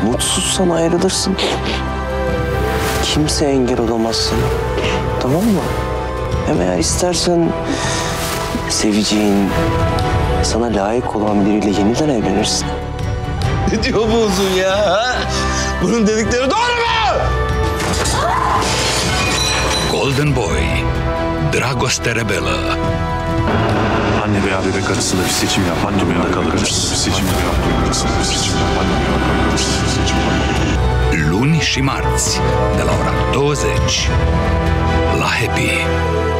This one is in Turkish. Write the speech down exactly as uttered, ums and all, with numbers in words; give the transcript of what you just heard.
Mutsuzsan ayrılırsın. Kimse engel olamaz sana. Tamam mı? Hem eğer istersen seveceğin, sana layık olan biriyle yeniden evlenirsin. Ne diyor bu uzun ya? Ha? Bunun dedikleri doğru mu? Golden Boy, Dragoste Rebelă. Anne veya bebek arasında bir seçim yap. Anne veya kalır mısın? Bir seçim yap. Bir seçim yap. Anne veya kalır mısın? Bir seçim yap. Luni și marți, de la ora douăzeci, la Happy.